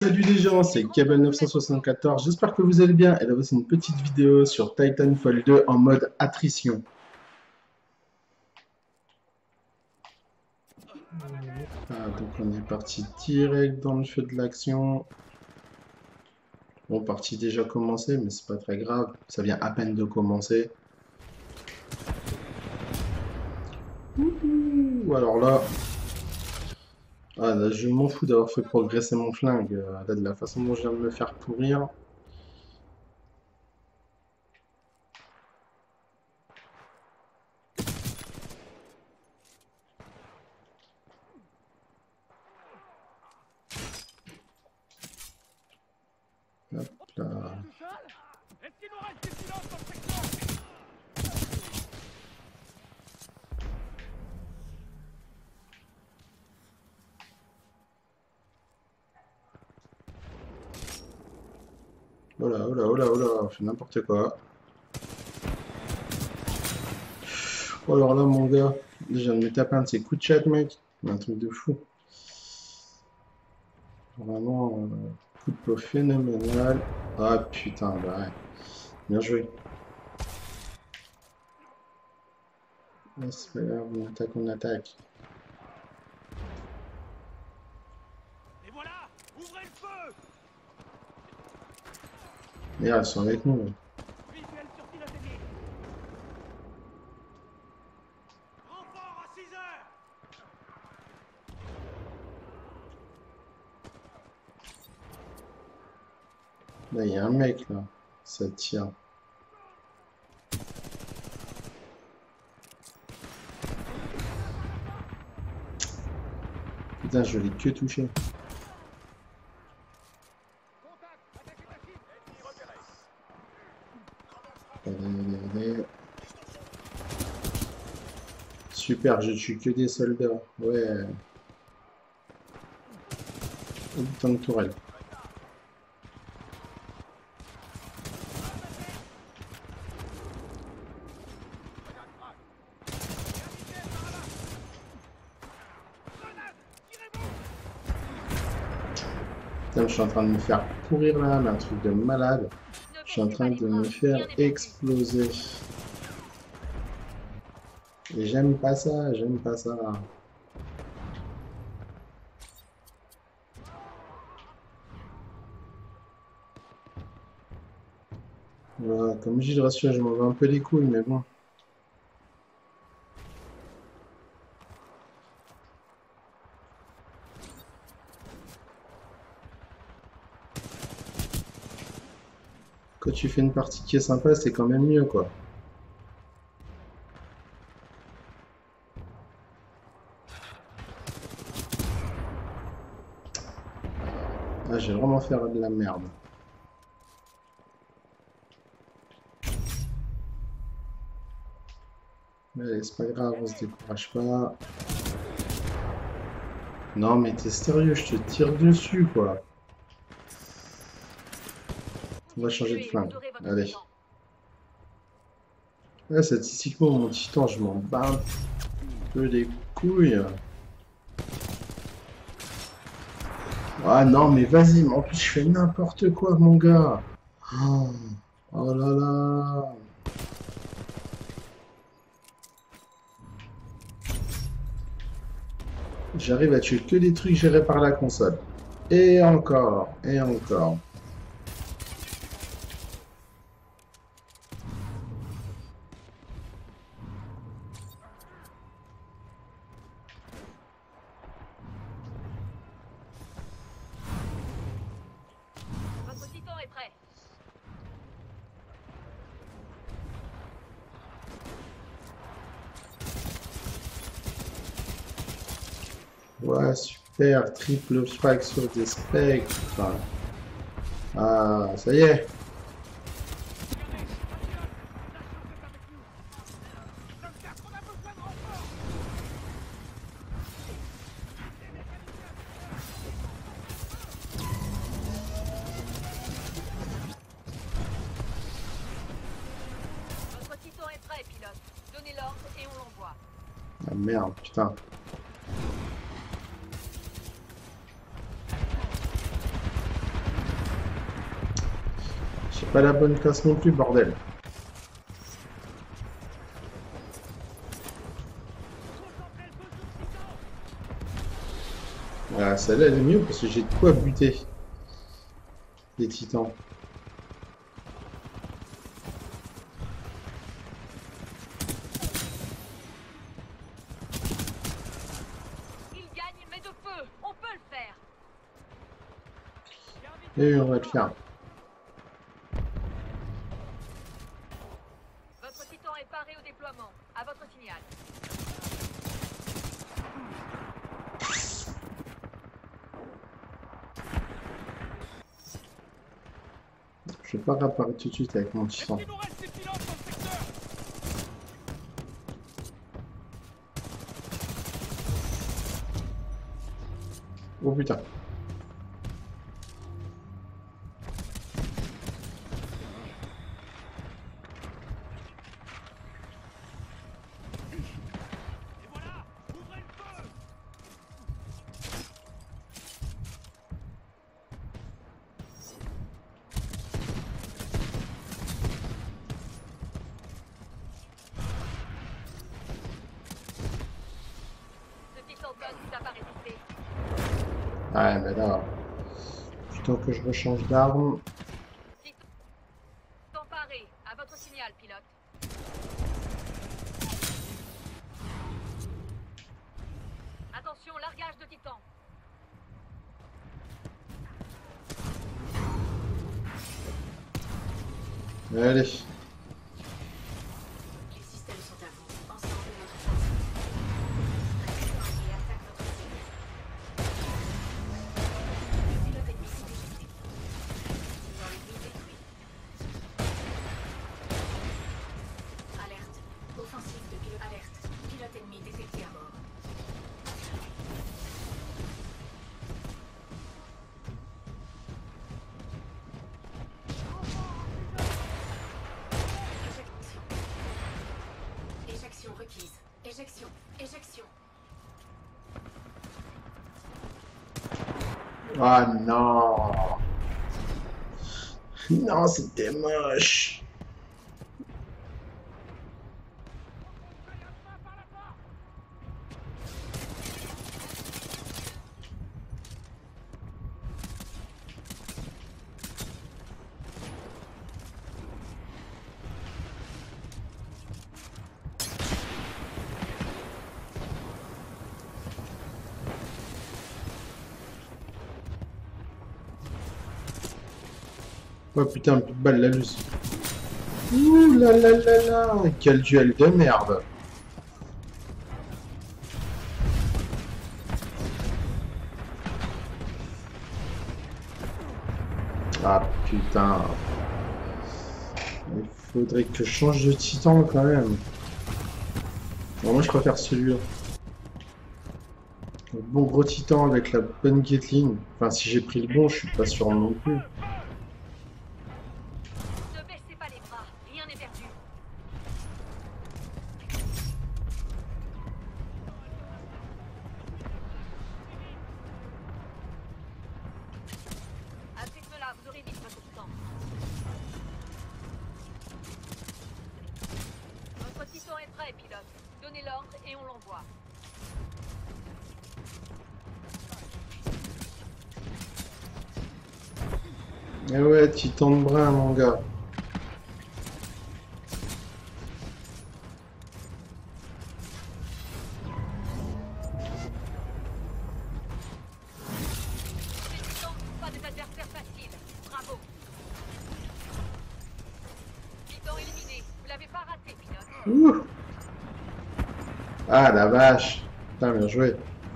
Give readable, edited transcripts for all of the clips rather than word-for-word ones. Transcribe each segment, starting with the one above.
Salut les gens, c'est Kabel974, j'espère que vous allez bien. Et là voici une petite vidéo sur Titanfall 2 en mode attrition. Donc on est parti direct dans le feu de l'action. Bon, partie déjà commencée, mais c'est pas très grave, ça vient à peine de commencer. Ouh, alors là, je m'en fous d'avoir fait progresser mon flingue. Là, de la façon dont je viens de me faire pourrir. Hop là. Oh là, oh là, oh là, oh là, on fait n'importe quoi. Oh alors là, mon gars, je viens de me taper un de ces coups de chat, mec. Un truc de fou. Vraiment, coup de peau phénoménal. Ah putain, bah ouais. Bien joué. Ah, c'est pas grave, on attaque, on attaque. Et voilà, ouvrez le feu. Merde, ils sont avec nous. Visuel sur piloté. Renfort à 6 heures. Là, il y a un mec, là. Ça tire. Putain, je l'ai que touché. Allez, allez, allez. Super, je tue que des soldats. Ouais. Oh, putain de tourelle. Putain, je suis en train de me faire pourrir là, mais un truc de malade. Je suis en train de me faire exploser. Et j'aime pas ça, j'aime pas ça. Voilà, comme je dis, je rassure, je m'en vais un peu les couilles, mais bon. Quand tu fais une partie qui est sympa, c'est quand même mieux, quoi. Ah, j'ai vraiment fait de la merde. Mais allez, c'est pas grave, on se décourage pas. Non, mais t'es sérieux, je te tire dessus, quoi. On va changer de flingue. Allez. Là, statistiquement, mon titan, je m'en bats un peu les couilles. Ah non, mais vas-y, mais en plus, je fais n'importe quoi, mon gars. Oh, oh là là. J'arrive à tuer que des trucs gérés par la console. Et encore, et encore. Votre titan est prêt. Ouais, super, triple frag sur des spectres. Ah, ça y est. Votre titan est prêt, pilote. Donnez l'ordre et on l'envoie. Ah merde, putain. J'ai pas la bonne classe non plus, bordel. Voilà, celle-là elle est mieux parce que j'ai de quoi buter les titans. Il gagne, mais de peu. On peut le faire. Et on va le faire. Votre titan est paré au déploiement. À votre signal. Je vais pas réapparaître tout de suite avec mon Est-ce titan. qu'il nous reste des pilotes dans le secteur? Oh putain. Et voilà, ouvrez le feu! Ce titan code vous a pas résisté. Ah mais là, plutôt que je rechange d'arme. Titan paré. À votre signal, pilote. Attention, largage de titan. Allez. Les systèmes sont à vous. Ensemble, notre force. Et attaque votre cible. Le pilote ennemi s'est éjecté. Dans l'ennemi détruit. Alerte. Offensive de pilote. Alerte. Pilote ennemi détecté à mort. Éjection requise. Éjection. Éjection. Ah non. Non, c'était moche. Oh putain, plus de balle la luce. Ouh là là là là. Quel duel de merde. Ah putain. Il faudrait que je change de titan quand même. Bon, moi je préfère celui-là. Le bon gros titan avec la bonne Gatling. Enfin, si j'ai pris le bon, je suis pas sûr non plus. Ne baissez pas les bras. Rien n'est perdu. À ce rythme-là, vous aurez vite votre titan. Votre titan est prêt, pilote. Donnez l'ordre et on l'envoie. Eh ouais, titan de brin, mon gars. Ces titans ne sont pas des adversaires faciles. Bravo. Titan éliminé. Vous l'avez pas raté, pilote. Ouh. Ah la vache. Putain, bien joué.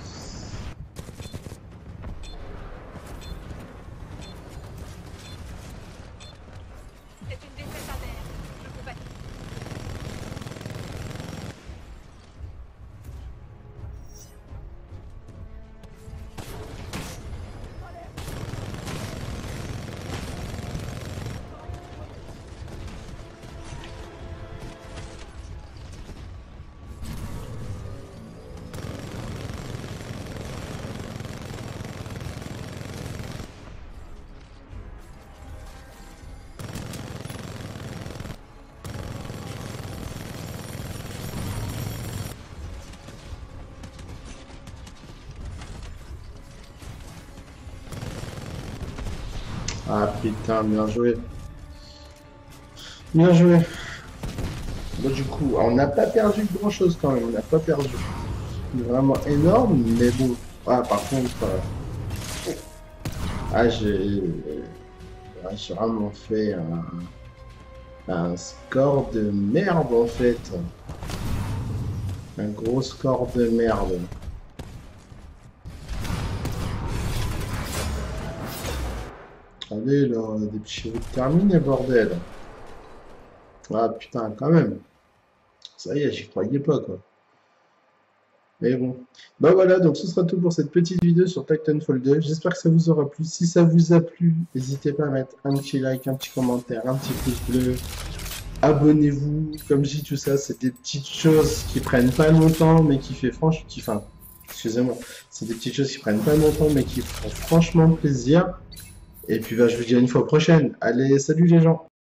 C'est une défaite amère. Je vous bats. Ah putain, bien joué. Bien joué. Bon, du coup, on n'a pas perdu grand chose quand même, on n'a pas perdu. Vraiment énorme, mais bon. Ah, par contre, ah, j'ai vraiment fait un score de merde en fait. Un gros score de merde. Allez là, des petits routes terminés, bordel. Ah putain, quand même. Ça y est, j'y croyais pas quoi. Mais bon. Bah voilà, donc ce sera tout pour cette petite vidéo sur Titanfall 2. J'espère que ça vous aura plu. Si ça vous a plu, n'hésitez pas à mettre un petit like, un petit commentaire, un petit pouce bleu. Abonnez-vous. Comme je dis, tout ça, c'est des petites choses qui prennent pas longtemps, mais qui fait franchement... Enfin, excusez-moi. C'est des petites choses qui prennent pas longtemps, mais qui font franchement plaisir. Et puis bah, je vous dis à une fois prochaine. Allez, salut les gens!